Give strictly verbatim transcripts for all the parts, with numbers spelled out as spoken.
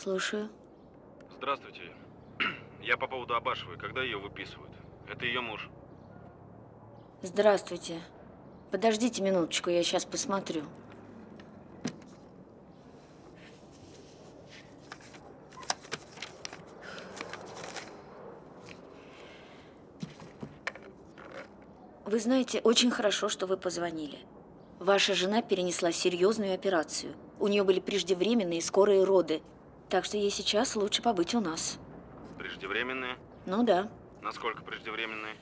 Слушаю. Здравствуйте. Я по поводу Абашевой. Когда ее выписывают? Это ее муж. Здравствуйте. Подождите минуточку, я сейчас посмотрю. Вы знаете, очень хорошо, что вы позвонили. Ваша жена перенесла серьезную операцию. У нее были преждевременные скорые роды. Так что ей сейчас лучше побыть у нас. Преждевременные? Ну да. Насколько преждевременные?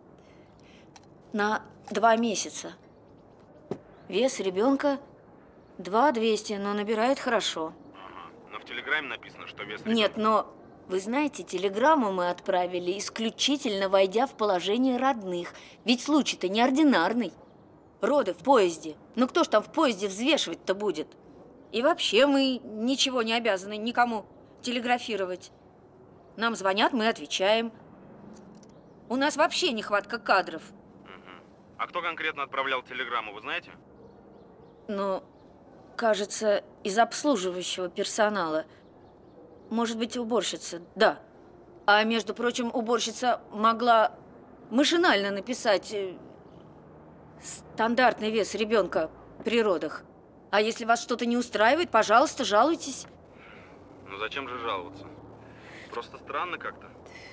На два месяца. Вес ребенка два двести, но набирает хорошо. Ага. Но в телеграмме написано, что вес ребенка... Нет, но вы знаете, телеграмму мы отправили исключительно войдя в положение родных. Ведь случай-то неординарный. Роды в поезде. Ну кто ж там в поезде взвешивать-то будет? И вообще мы ничего не обязаны никому телеграфировать. Нам звонят, мы отвечаем. У нас вообще нехватка кадров. Угу. А кто конкретно отправлял телеграмму, вы знаете? Ну, кажется, из обслуживающего персонала. Может быть, уборщица, да. А между прочим, уборщица могла машинально написать стандартный вес ребенка при родах. А если вас что-то не устраивает, пожалуйста, жалуйтесь. Ну зачем же жаловаться? Просто странно как-то.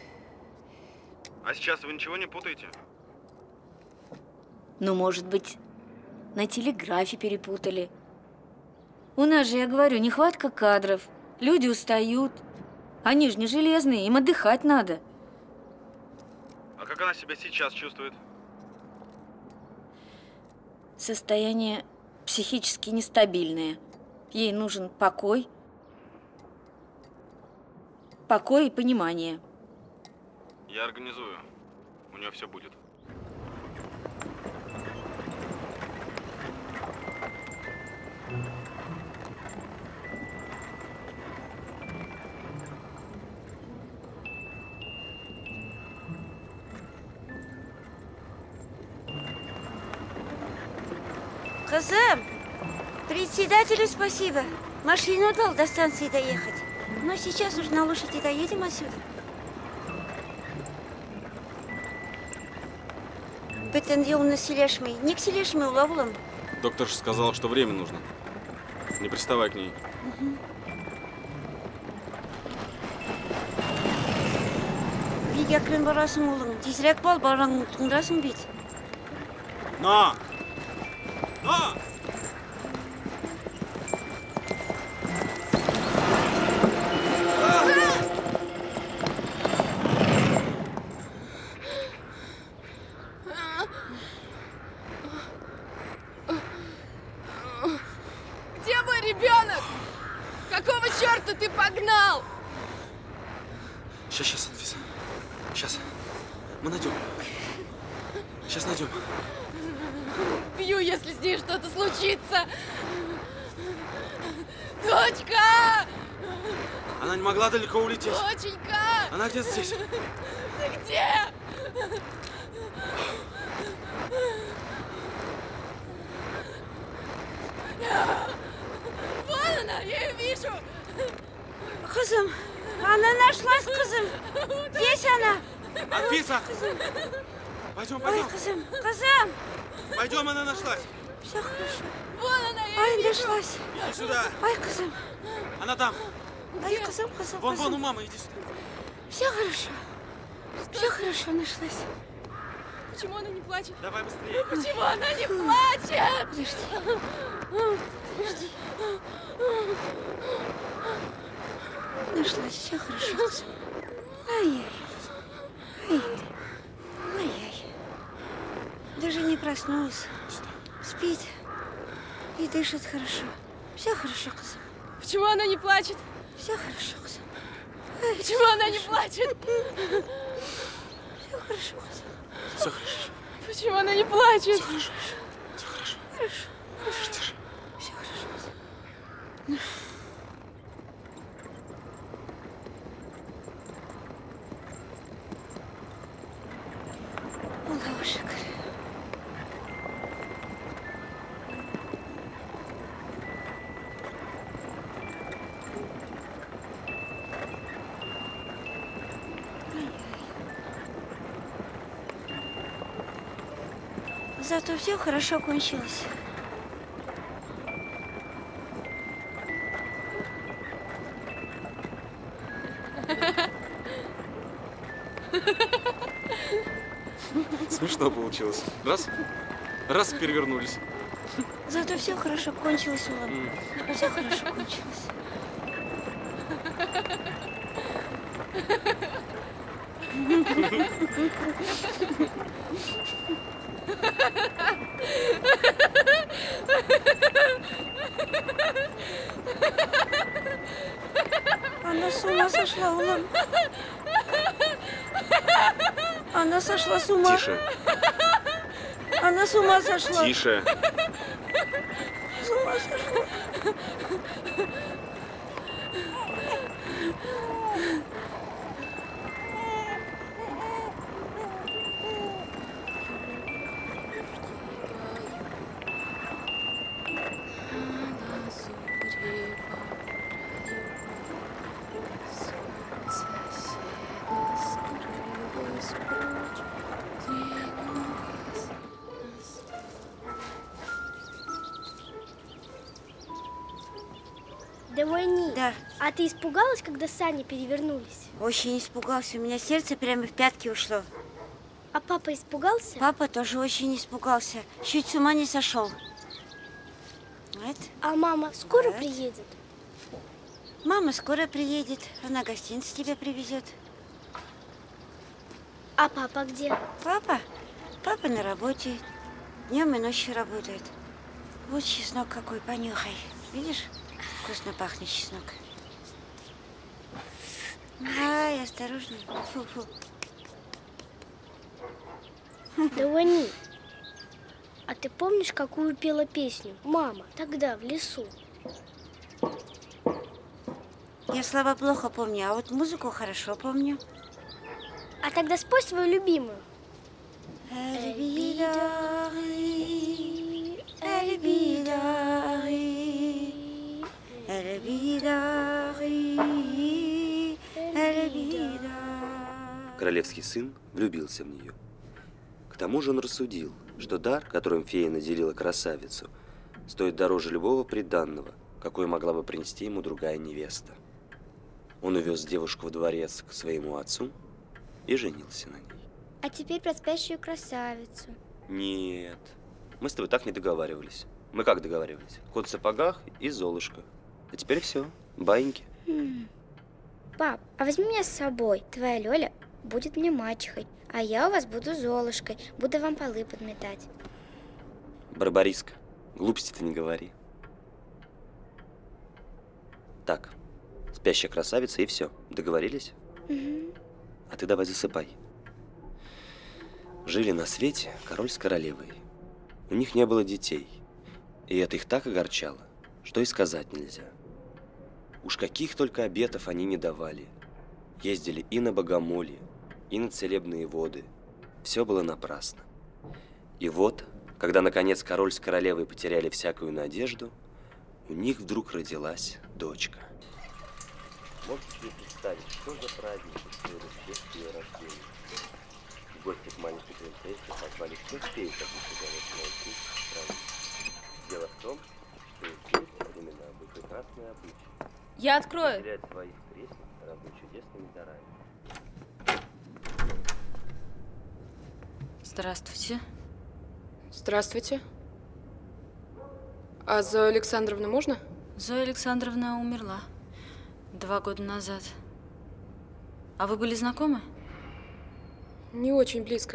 А сейчас вы ничего не путаете? Ну, может быть, на телеграфе перепутали. У нас же, я говорю, нехватка кадров. Люди устают. Они же не железные, им отдыхать надо. А как она себя сейчас чувствует? Состояние психически нестабильное. Ей нужен покой. Покой и понимание. Я организую. У нее все будет. Кызым, председателю спасибо. Машину дал до станции доехать. Но сейчас уж на лошади доедем отсюда. Бітін елімні сөйлешмей. Не сөйлешмей, улавылым. Доктор же сказал, что время нужно. Не приставай к ней. Угу. Бик акрын барасың улың. Тезірек бол, бараң тыңдасың бит. На! На! Где мой ребенок? Какого черта ты погнал? Сейчас, сейчас, Анфиса. Сейчас. Мы найдем. Сейчас найдем. Бью, если с ней что-то случится. Дочка! Она не могла далеко улететь. Доченька! Она где-то здесь. Ты где? Вон она, я ее вижу. Кызым, она нашлась, кызым. Здесь она. Анфиса! Пойдем, пойдем. Ой, кызым, кызым. Пойдем, она нашлась. Все хорошо. Вон она, я Ой, ее вижу. нашлась. Иди сюда. Ой, кызым. Она там. Ой, кызым, кызым, Вон, вон у кызым. мамы, иди сюда. Все хорошо. Все хорошо нашлась. Почему она не плачет? Давай быстрее. Почему она не плачет? Подожди. Подожди. Нашлась, все хорошо, кызым. Ай-яй. Ай. Ай-яй. Даже не проснулась. Спит. И дышит хорошо. Все хорошо, кызым. Почему она не плачет? Все хорошо, кызым. Почему она не плачет? Все хорошо, кызым. Все хорошо. Почему она не плачет? Все хорошо. Все хорошо. Хорошо. Тише, тише. Все хорошо, кызым. Аллаху шүкір. Зато все хорошо кончилось. Смешно получилось. Раз, раз перевернулись. Зато все хорошо кончилось, Улан. Mm. Все хорошо кончилось. Она с ума сошла, Улан. Она сошла с ума. Тише. Она с ума сошла. Тише. С ума сошла. Домони, Да. А ты испугалась, когда сани перевернулись? Очень испугался. У меня сердце прямо в пятки ушло. А папа испугался? Папа тоже очень испугался. Чуть с ума не сошел. Вот. А мама скоро Вот. приедет? Мама скоро приедет. Она гостинцы тебе привезет. А папа где? Папа? Папа на работе. Днем и ночью работает. Вот чеснок какой, понюхай. Видишь? Вкусно пахнет чеснок. Ай, осторожно. Фу-фу. Домони, а ты помнишь, какую пела песню мама тогда в лесу? Я слова плохо помню, а вот музыку хорошо помню. А тогда спой свою любимую. Эльбидари, эльбидари, эльбидари, эльбидари. Королевский сын влюбился в нее. К тому же он рассудил, что дар, которым фея наделила красавицу, стоит дороже любого приданного, какое могла бы принести ему другая невеста. Он увез девушку в дворец к своему отцу и женился на ней. А теперь про спящую красавицу. Нет, мы с тобой так не договаривались. Мы как договаривались? Кот в сапогах и Золушка. А теперь все, баиньки. Хм. Пап, а возьми меня с собой. Твоя Лёля будет мне мачехой, а я у вас буду Золушкой, буду вам полы подметать. Барбариска, глупости-то не говори. Так, спящая красавица и все. Договорились? Угу. А ты давай засыпай. Жили на свете король с королевой. У них не было детей. И это их так огорчало, что и сказать нельзя. Уж каких только обетов они не давали. Ездили и на богомолье, и на целебные воды. Все было напрасно. И вот, когда наконец король с королевой потеряли всякую надежду, у них вдруг родилась дочка. Можете себе представить, что за праздник устроили в честь ее рождения? В гости к маленькой принцессе позвали всех фей, как мы сказали, найти страны. Дело в том, что у фей во времена был прекрасный обычай. Я открою. Терять своих крестниц разными чудесными дарами. Здравствуйте. Здравствуйте. А Зою Александровну можно? Зоя Александровна умерла два года назад. А вы были знакомы? Не очень близко.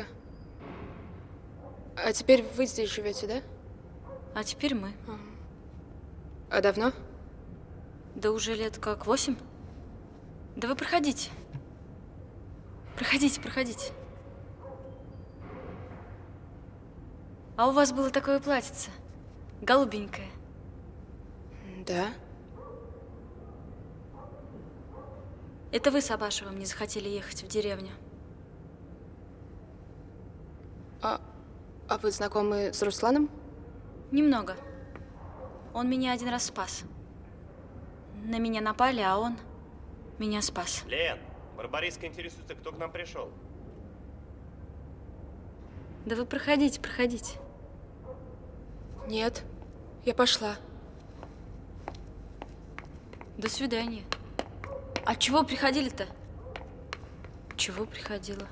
А теперь вы здесь живете, да? А теперь мы. А давно? Да уже лет как восемь. Да вы проходите. Проходите, проходите. А у вас было такое платьице, голубенькое. Да. Это вы с Абашевым не захотели ехать в деревню. А, а вы знакомы с Русланом? Немного. Он меня один раз спас. На меня напали, а он меня спас. Лен, Барбариска интересуется, кто к нам пришел. Да вы проходите, проходите. Нет, я пошла. До свидания. А чего приходили-то? Чего приходила?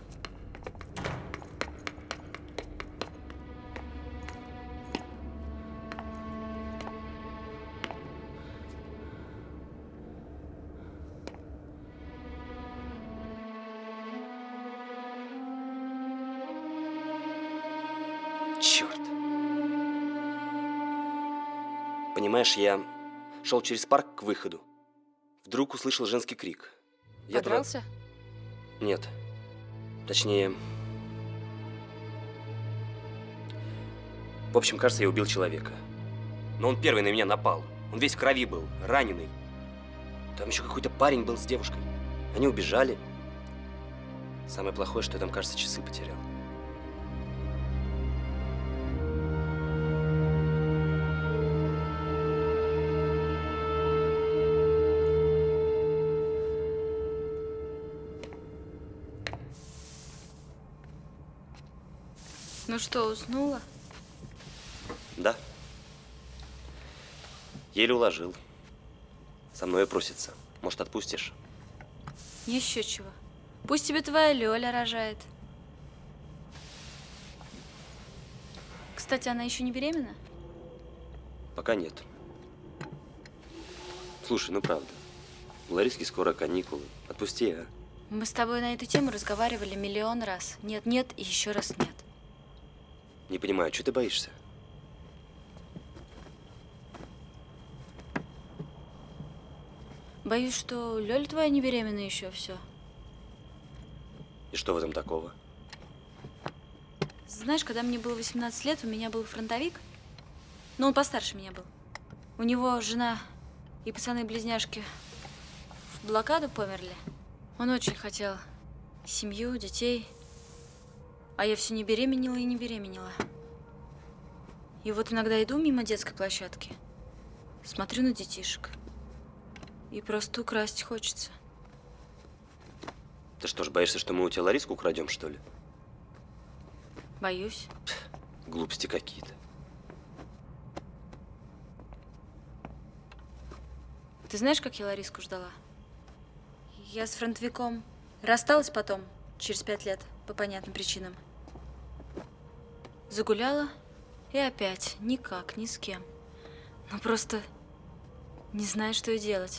Черт. Понимаешь, я шел через парк к выходу. Вдруг услышал женский крик. Я Подрался? туда... Нет. Точнее... В общем, кажется, я убил человека. Но он первый на меня напал. Он весь в крови был, раненый. Там еще какой-то парень был с девушкой. Они убежали. Самое плохое, что я там, кажется, часы потерял. Ну что, уснула? Да. Еле уложил. Со мной просится. Может, отпустишь? Еще чего. Пусть тебе твоя Лёля рожает. Кстати, она еще не беременна? Пока нет. Слушай, ну правда. У Лариски скоро каникулы. Отпусти, а? Мы с тобой на эту тему разговаривали миллион раз. Нет, нет и еще раз нет. Не понимаю, что ты боишься? Боюсь, что Лёля твоя не беременна еще все. И что в этом такого? Знаешь, когда мне было восемнадцать лет, у меня был фронтовик. Ну, он постарше меня был. У него жена и пацаны-близняшки в блокаду померли. Он очень хотел семью, детей. А я все не беременела и не беременела. И вот иногда иду мимо детской площадки, смотрю на детишек. И просто украсть хочется. Ты что ж, боишься, что мы у тебя Лариску украдем, что ли? Боюсь. Глупости какие-то. Ты знаешь, как я Лариску ждала? Я с фронтовиком рассталась потом, через пять лет, по понятным причинам. Загуляла и опять никак, ни с кем. Ну просто не знаю, что делать.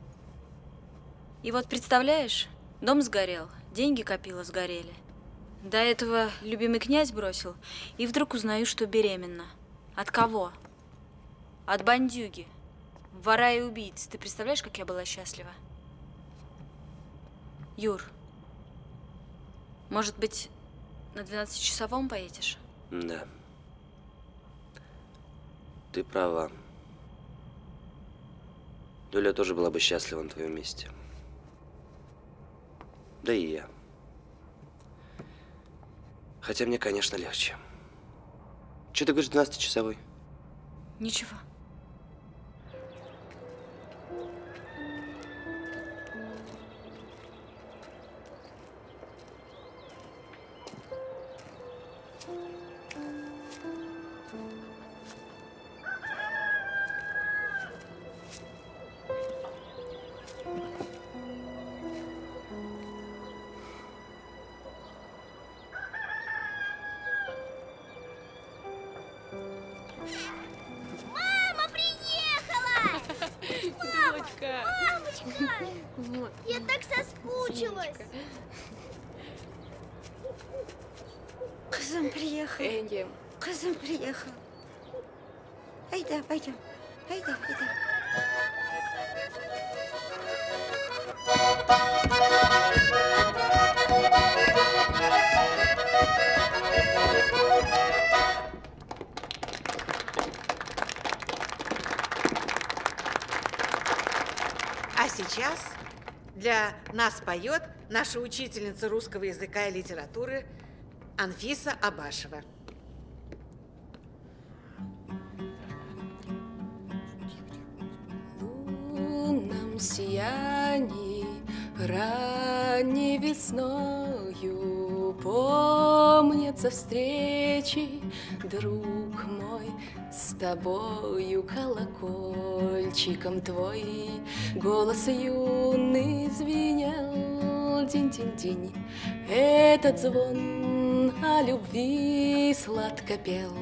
И вот представляешь, дом сгорел, деньги копила, сгорели. До этого любимый князь бросил, и вдруг узнаю, что беременна. От кого? От бандюги. Вора и убийц. Ты представляешь, как я была счастлива? Юр, может быть, на двенадцатичасовом поедешь? Да. Ты права. Доля тоже была бы счастлива на твоем месте. Да и я. Хотя мне, конечно, легче. Че ты говоришь, двенадцатичасовой? Ничего. Я так соскучилась. Кызым приехал. Энди. Кызым приехал. Айда, пойдем. Айда, айда. А сейчас для нас поет наша учительница русского языка и литературы Анфиса Абашева. В лунном сиянии ранней весною помнятся встречи, друг мой, с тобою колокольчиком твой голос юный звенел. Динь-динь-динь, этот звон о любви сладко пел.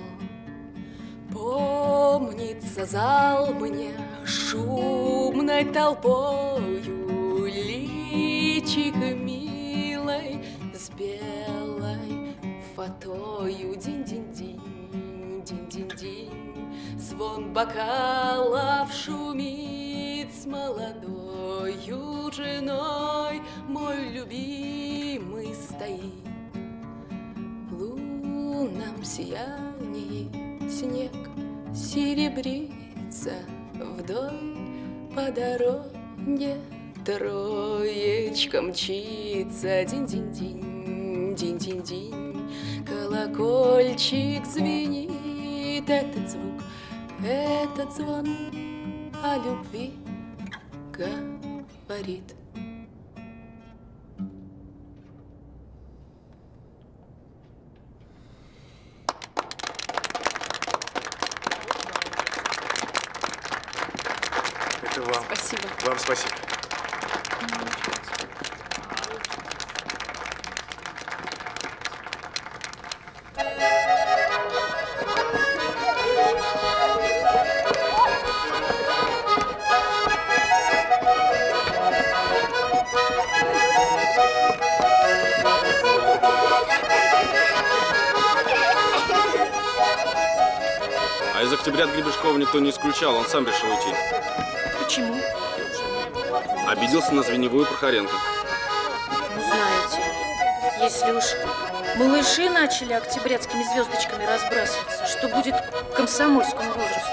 Помнится зал мне шумной толпою, личик милой с белой фатою. Динь-динь-динь, динь-динь-динь, звон бокалов шумит с молодою женой. Мой любимый стоит в лунном сиянии, снег серебрится вдоль по дороге, троечка мчится. Динь-динь-динь, динь-динь-динь, колокольчик звенит. Этот звук, этот звон о любви говорит. Это вам. Спасибо. Вам спасибо. А из октябрят Гребешкова никто не исключал, он сам решил уйти. Почему? Обиделся на Звеневую Прохоренко. Ну, знаете, если уж малыши начали октябрятскими звездочками разбрасываться, что будет комсомольскому возрасту?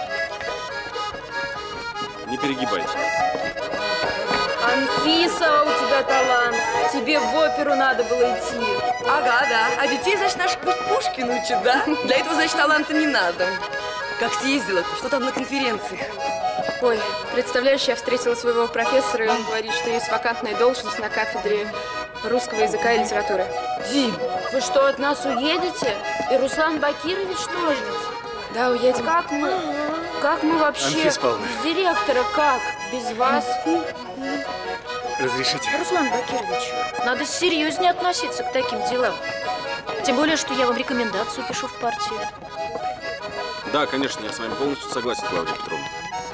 Не перегибайте. Анфиса, у тебя талант. Тебе в оперу надо было идти. Ага, да. А детей, значит, наших пусть Пушкин учат, да? Для этого, значит, таланта не надо. Как съездила-то? Что там на конференциях? Ой, представляешь, я встретила своего профессора, и он говорит, что есть вакантная должность на кафедре русского языка и литературы. Дим, вы что, от нас уедете? И Руслан Бакирович тоже? Да, уедем. Как мы, как мы вообще? Анфиса Павловна. Без директора как? Без вас? Разрешите? Руслан Бакирович, надо серьезнее относиться к таким делам. Тем более, что я вам рекомендацию пишу в партию. Да, конечно, я с вами полностью согласен, Клавдия Петровна.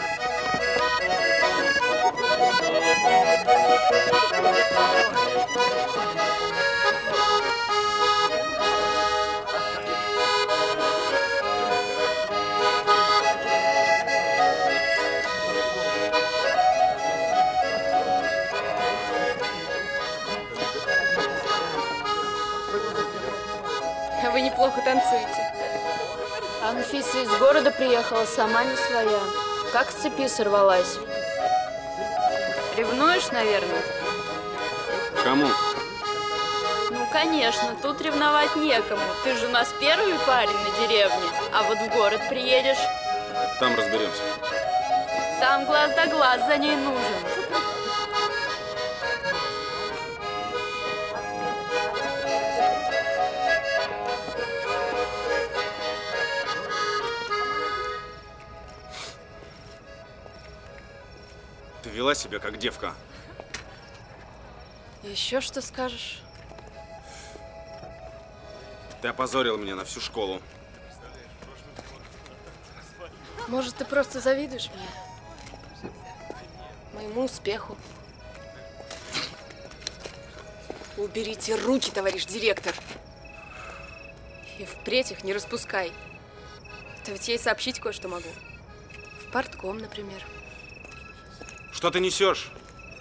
А вы неплохо танцуете. Анфиса из города приехала, сама не своя. Как с цепи сорвалась. Ревнуешь, наверное? Кому? Ну, конечно, тут ревновать некому. Ты же у нас первый парень на деревне. А вот в город приедешь, Там разберемся. там глаз да глаз за ней нужен. Ты вела себя как девка. Еще что скажешь? Ты опозорил меня на всю школу. Может, ты просто завидуешь мне? Моему успеху. Уберите руки, товарищ директор. И впредь их не распускай. То ведь я и сообщить кое-что могу. В партком, например. Что ты несешь?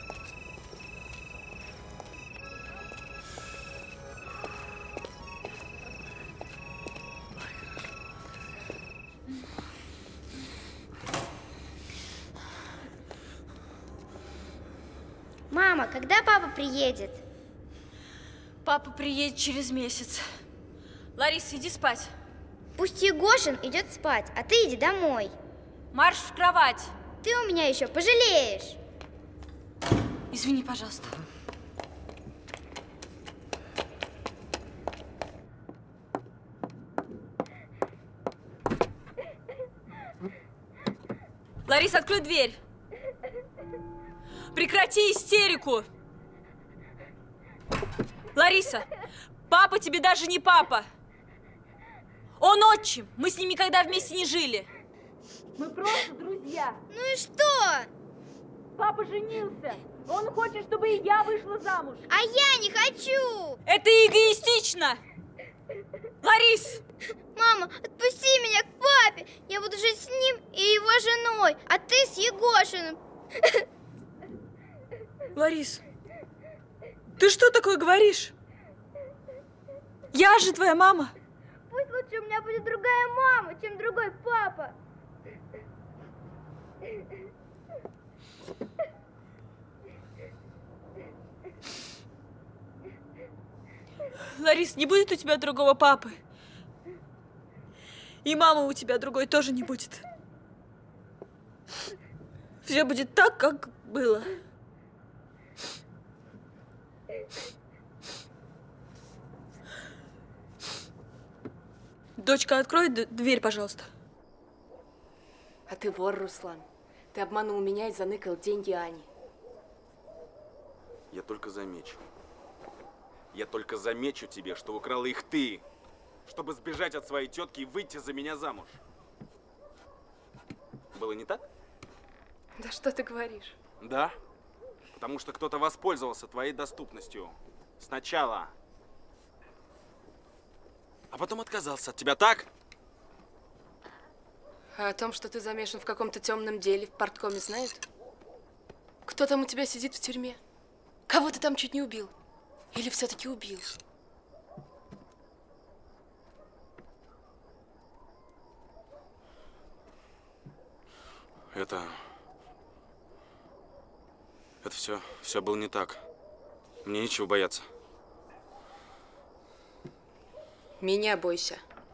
Мама, когда папа приедет? Папа приедет через месяц. Лариса, иди спать. Пусть Егошин идет спать, а ты иди домой. Марш в кровать. Ты у меня еще пожалеешь. Извини, пожалуйста. Лариса, открой дверь. Прекрати истерику. Лариса, папа тебе даже не папа. Он отчим. Мы с ним никогда вместе не жили. Мы просто друзья. Ну и что? Папа женился. Он хочет, чтобы и я вышла замуж. А я не хочу. Это эгоистично. Ларис! Мама, отпусти меня к папе. Я буду жить с ним и его женой, а ты с Егошиным. Ларис, ты что такое говоришь? Я же твоя мама. Пусть лучше у меня будет другая мама, чем другой папа. Ларис, не будет у тебя другого папы. И мамы у тебя другой тоже не будет. Все будет так, как было. Дочка, открой дверь, пожалуйста. А ты вор, Руслан. Ты обманул меня и заныкал деньги Ани. Я только замечу. Я только замечу тебе, что украла их ты, чтобы сбежать от своей тетки и выйти за меня замуж. Было не так? Да что ты говоришь? Да. Потому что кто-то воспользовался твоей доступностью. Сначала. А потом отказался от тебя, так? А о том, что ты замешан в каком-то темном деле, в парткоме знают? Кто там у тебя сидит в тюрьме? Кого ты там чуть не убил? Или все-таки убил? Это... Это все, все было не так. Мне нечего бояться. Меня бойся.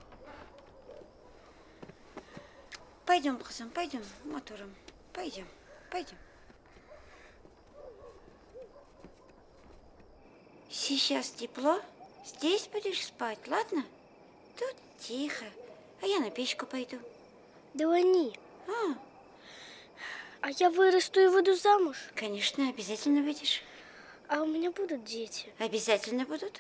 Пойдем, Бахсам, пойдем мотором. Пойдем, пойдем. Сейчас тепло. Здесь будешь спать, ладно? Тут тихо. А я на печку пойду. Да они. А, А я вырасту и выйду замуж. конечно, обязательно выйдешь. А у меня будут дети. Обязательно будут.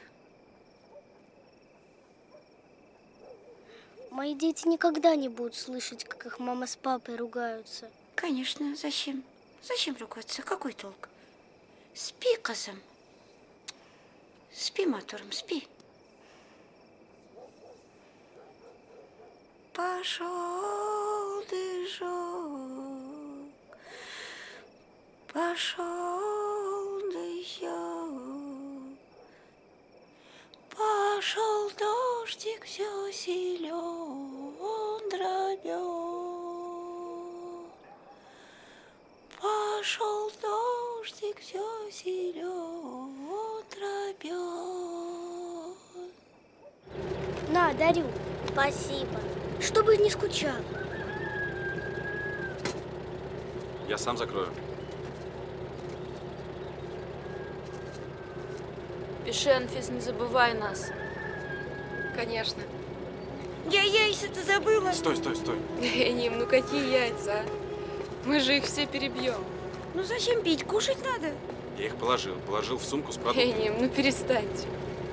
Мои дети никогда не будут слышать, как их мама с папой ругаются. Конечно, зачем? Зачем ругаться? Какой толк? Спи, Казам. Спи мотором, спи. Пошел дождь, пошел дождь, пошел дождик, все силен дробет. Пошел дождик, все силен дробет. На, дарю. Спасибо. Чтобы не скучал. Я сам закрою. Пиши, Анфис, не забывай нас. Конечно. Я яйца-то забыла. Стой, стой, стой. Ним, ну какие яйца, а? Мы же их все перебьем. Ну зачем пить? Кушать надо. Я их положил. Положил в сумку с продуктами. Ним, ну перестаньте.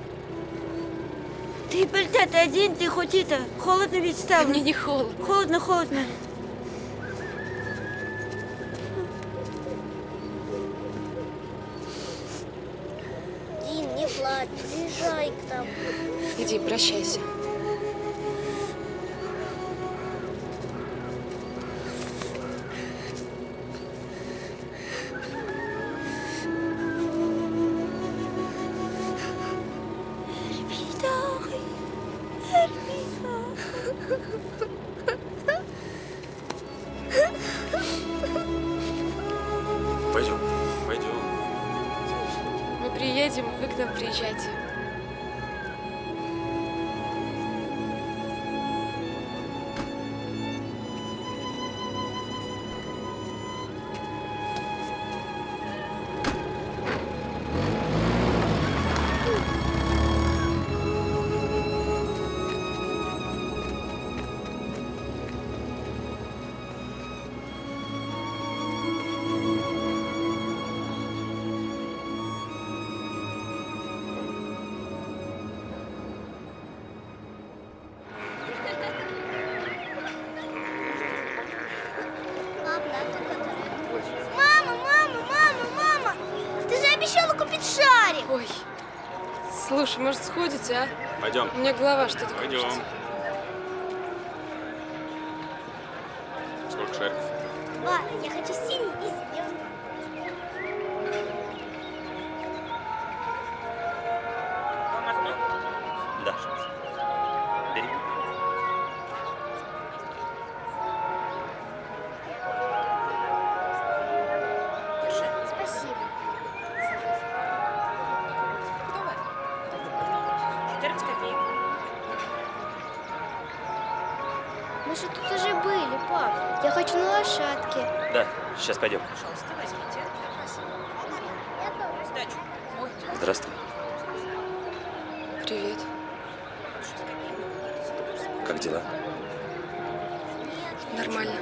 Ты, пальта, ты один, ты хоть это. Холодно ведь стало. Да мне не холодно. Холодно, холодно. Дин, не плачь, приезжай к нам. Иди, прощайся. Пойдем, пойдем. Мы приедем, вы к нам приезжайте. шарик! Ой, слушай, может, сходите, а? Пойдем. У меня голова что-то Пойдем. кружится. Сколько шариков? Два. Я хочу синий и зеленый. Да. Бери. Спасибо. Мы же тут уже были, пап. Я хочу на лошадке. Да, сейчас пойдем. Здравствуй. Привет. Как дела? Нормально.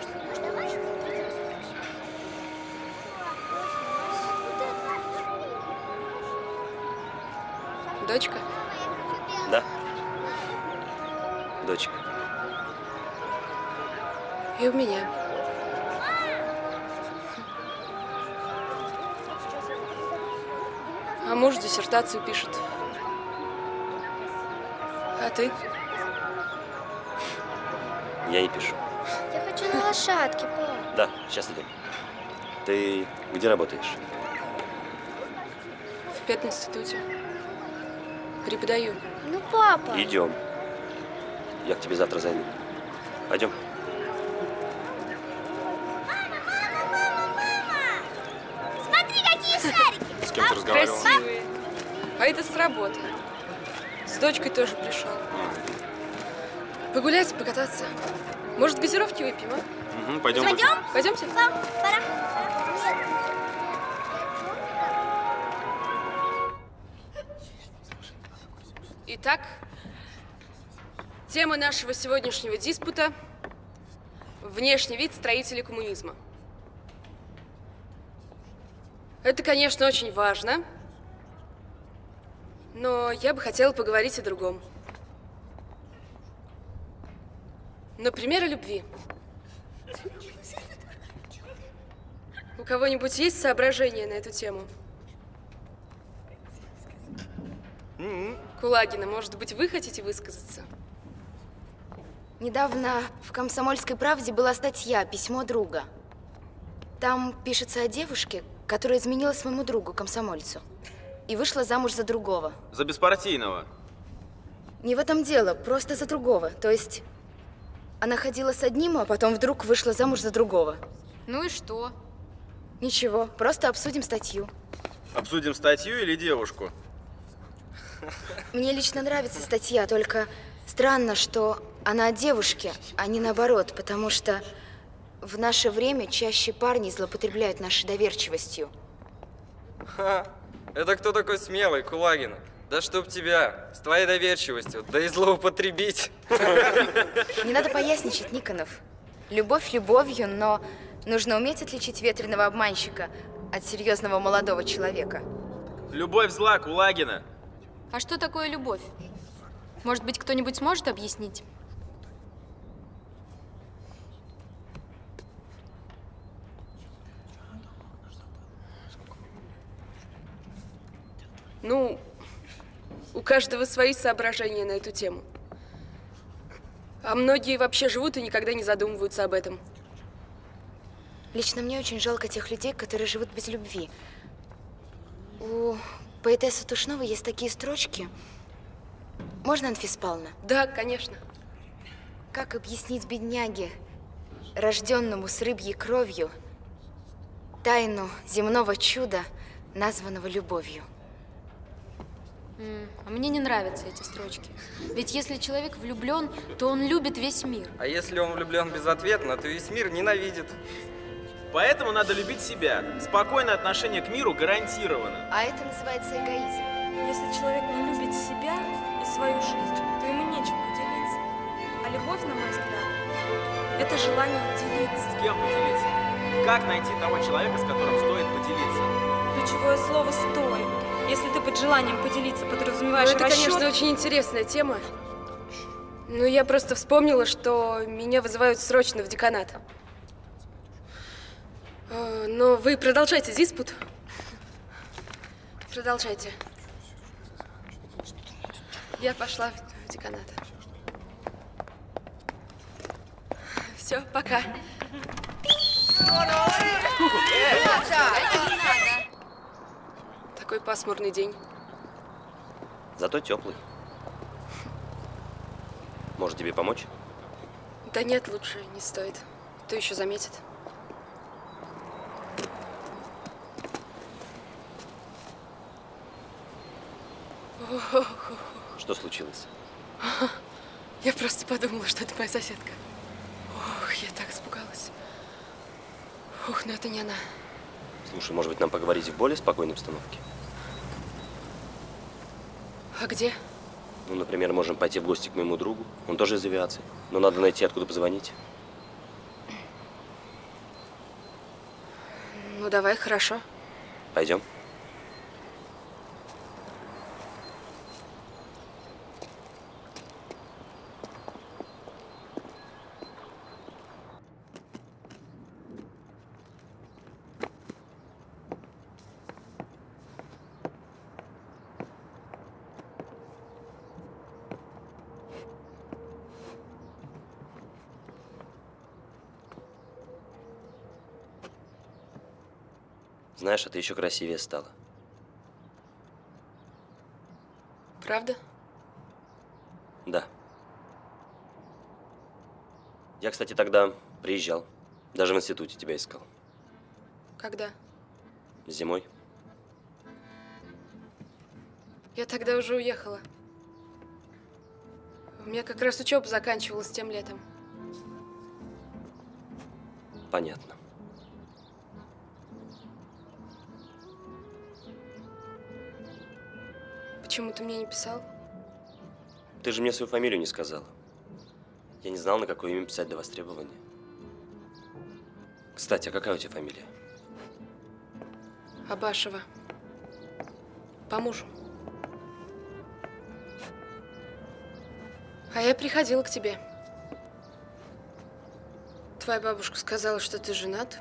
Дочка? Да. Дочка. И у меня. А муж диссертацию пишет. А ты? Я не пишу. Я хочу на лошадке, пап. Да, сейчас идем. Ты где работаешь? В пединституте. Преподаю. Ну, папа. Идем. Я к тебе завтра зайду. Пойдем. Смотри, какие шарики. С кем ты разговаривал? Красивые. А это с работы. С дочкой тоже пришел. Погулять, покататься. Может, газировки выпьем, а? Угу, пойдем. Пойдем? Пойдемте? Пап, пора. Итак, тема нашего сегодняшнего диспута – внешний вид строителей коммунизма. Это, конечно, очень важно, но я бы хотела поговорить о другом. Например, о любви. У кого-нибудь есть соображения на эту тему? Кулагина, может быть, вы хотите высказаться? Недавно в «Комсомольской правде» была статья «Письмо друга». Там пишется о девушке, которая изменила своему другу, комсомольцу, и вышла замуж за другого. За беспартийного. Не в этом дело, просто за другого. То есть она ходила с одним, а потом вдруг вышла замуж за другого. Ну и что? Ничего, просто обсудим статью. Обсудим статью или девушку? Мне лично нравится статья, только странно, что она о девушке, а не наоборот, потому что в наше время чаще парни злоупотребляют нашей доверчивостью. Ха, это кто такой смелый, Кулагина? Да чтоб тебя, с твоей доверчивостью, да и злоупотребить. Не надо поясничать, Никонов. Любовь любовью, но нужно уметь отличить ветреного обманщика от серьезного молодого человека. Любовь зла, Кулагина. А что такое любовь? Может быть, кто-нибудь сможет объяснить? Ну, у каждого свои соображения на эту тему. А многие вообще живут и никогда не задумываются об этом. Лично мне очень жалко тех людей, которые живут без любви. У поэтессы Тушновой есть такие строчки. Можно, Анфиса Павловна? Да, конечно. Как объяснить бедняге, рожденному с рыбьей кровью, тайну земного чуда, названного любовью? А мне не нравятся эти строчки. Ведь если человек влюблен, то он любит весь мир. А если он влюблен безответно, то весь мир ненавидит. Поэтому надо любить себя. Спокойное отношение к миру гарантировано. А это называется эгоизм. Если человек не любит себя и свою жизнь, то ему нечем поделиться. А любовь, на мой взгляд, это желание делиться. С кем поделиться? Как найти того человека, с которым стоит поделиться? Ключевое слово «стоит». Если ты под желанием поделиться подразумеваешь Ну, это, расчет... конечно, очень интересная тема. Но я просто вспомнила, что меня вызывают срочно в деканат. А, Но вы продолжайте диспут. Продолжайте. Я пошла в деканат. Все, пока. Такой пасмурный день. Зато теплый. Может, тебе помочь? Да нет, лучше не стоит. Кто еще заметит? Что случилось? Я просто подумала, что это моя соседка. Ох, я так испугалась. Ух, но это не она. Слушай, может быть, нам поговорить в более спокойной обстановке? А где? Ну, например, можем пойти в гости к моему другу. Он тоже из авиации. Но надо найти, откуда позвонить. Ну, давай, хорошо. Пойдем. Знаешь, а ты еще красивее стала. Правда? Да. Я, кстати, тогда приезжал. Даже в институте тебя искал. Когда? Зимой. Я тогда уже уехала. У меня как раз учеба заканчивалась тем летом. Понятно. Почему ты мне не писал? Ты же мне свою фамилию не сказала. Я не знал, на какое имя писать до востребования. Кстати, а какая у тебя фамилия? Абашева. По мужу. А я приходила к тебе. Твоя бабушка сказала, что ты женат.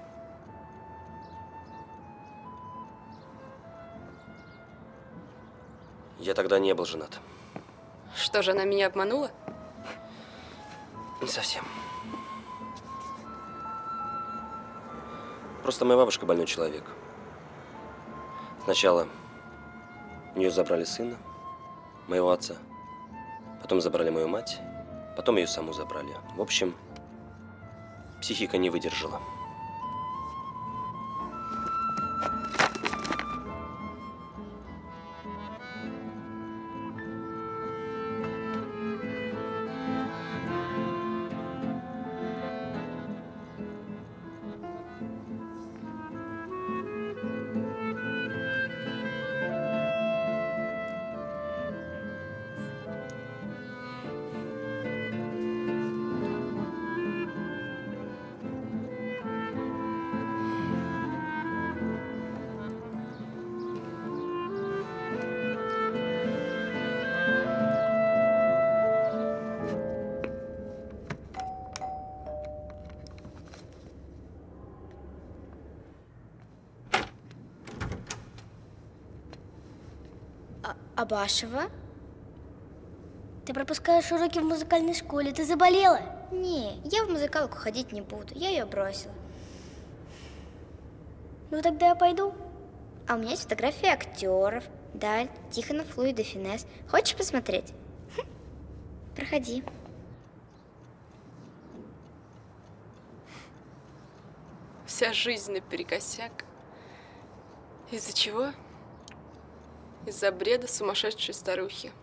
Я тогда не был женат. Что же, она меня обманула? Не совсем. Просто моя бабушка больной человек. Сначала у нее забрали сына, моего отца. Потом забрали мою мать. Потом ее саму забрали. В общем, психика не выдержала. Абашева? Ты пропускаешь уроки в музыкальной школе. Ты заболела? Не, я в музыкалку ходить не буду. Я ее бросила. Ну тогда я пойду. А у меня есть фотографии актеров. Даль, Тихонов, Луи де Финес. Хочешь посмотреть? Хм. Проходи. Вся жизнь наперекосяк. Из-за чего? Из-за бреда сумасшедшей старухи.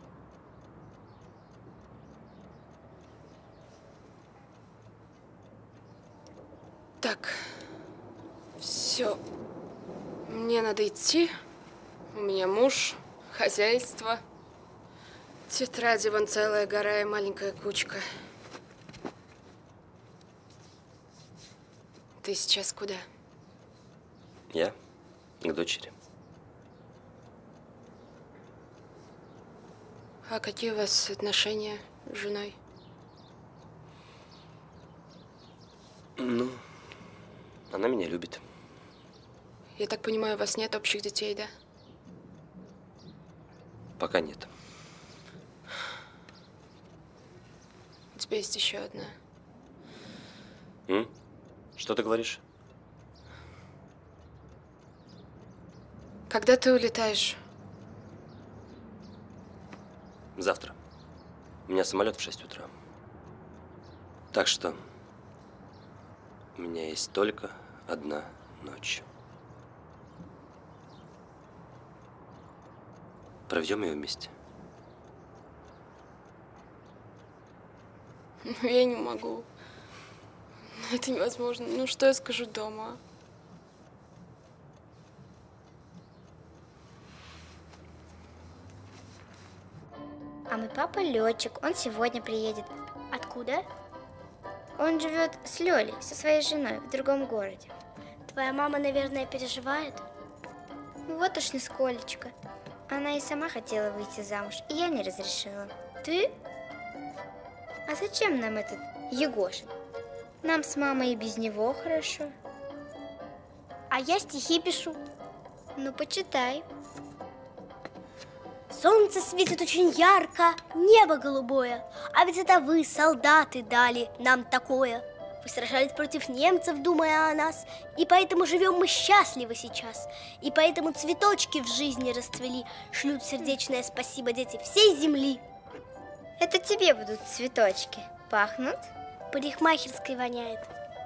Так, все. Мне надо идти. У меня муж, хозяйство. Тетради вон целая гора и маленькая кучка. Ты сейчас куда? Я к дочери. А какие у вас отношения с женой? Ну, она меня любит. Я так понимаю, у вас нет общих детей, да? Пока нет. У тебя есть еще одна. М? Что ты говоришь? Когда ты улетаешь? Завтра. У меня самолет в шесть утра. Так что у меня есть только одна ночь. Проведем ее вместе. Ну, я не могу. Это невозможно. Ну, что я скажу дома? А мой папа летчик, он сегодня приедет. Откуда? Он живет с Лёлей, со своей женой, в другом городе. Твоя мама, наверное, переживает? Вот уж нисколечко. Она и сама хотела выйти замуж, и я не разрешила. Ты? А зачем нам этот Егоша? Нам с мамой и без него хорошо. А я стихи пишу. Ну, почитай. Солнце светит очень ярко, небо голубое. А ведь это вы, солдаты, дали нам такое. Вы сражались против немцев, думая о нас. И поэтому живем мы счастливо сейчас. И поэтому цветочки в жизни расцвели. Шлют сердечное спасибо дети всей земли. Это тебе будут цветочки. Пахнут? Парикмахерской воняет.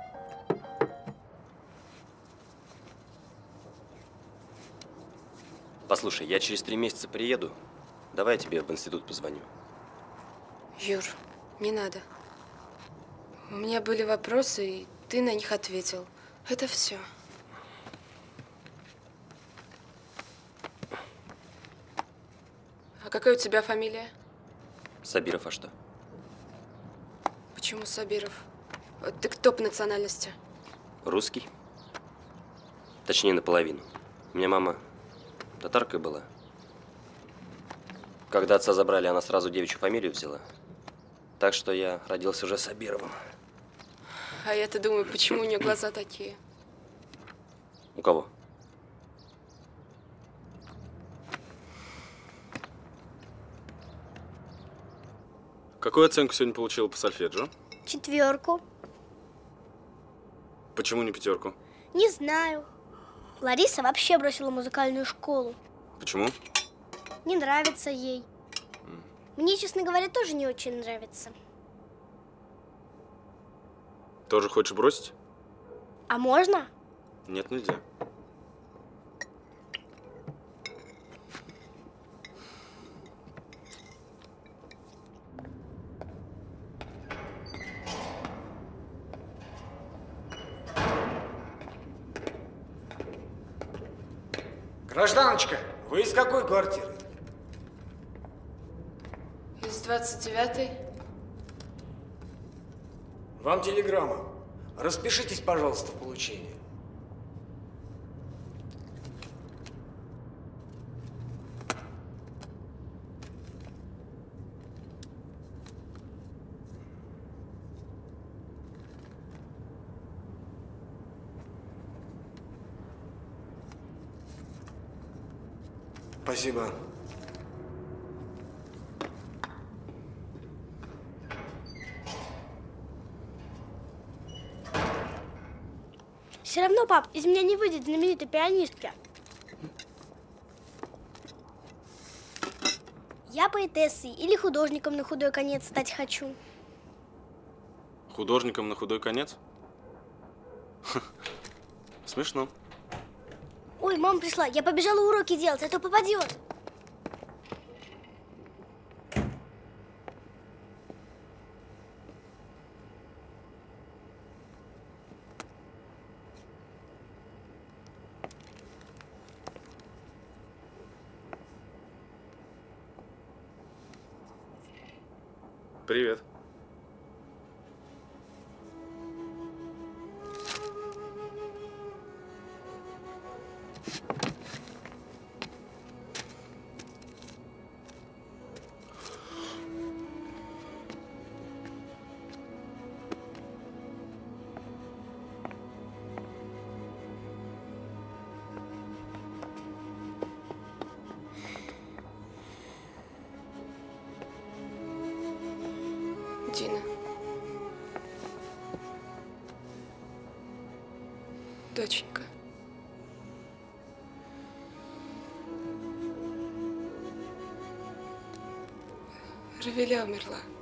Послушай, я через три месяца приеду. Давай я тебе в институт позвоню. Юр, не надо. У меня были вопросы, и ты на них ответил. Это все. А какая у тебя фамилия? Сабиров, а что? Почему Сабиров? Ты кто по национальности? Русский. Точнее, наполовину. У меня мама татаркой была. Когда отца забрали, она сразу девичью фамилию взяла. Так что я родился уже Сабировым. А я-то думаю, почему у нее глаза такие? У кого? Какую оценку сегодня получила по сольфеджио? Четверку. Почему не пятерку? Не знаю. Лариса вообще бросила музыкальную школу. Почему? Не нравится ей. Мне, честно говоря, тоже не очень нравится. Тоже хочешь бросить? А можно? Нет, нельзя. Гражданочка, вы из какой квартиры? Из двадцать девятой. Вам телеграмма. Распишитесь, пожалуйста, в получении. Спасибо. Все равно, пап, из меня не выйдет знаменитой пианистки. Я поэтессой или художником на худой конец стать хочу. Художником на худой конец? Смешно. Ой, мама пришла, я побежала уроки делать, а то попадет. Привет. Доченька. Равиля умерла.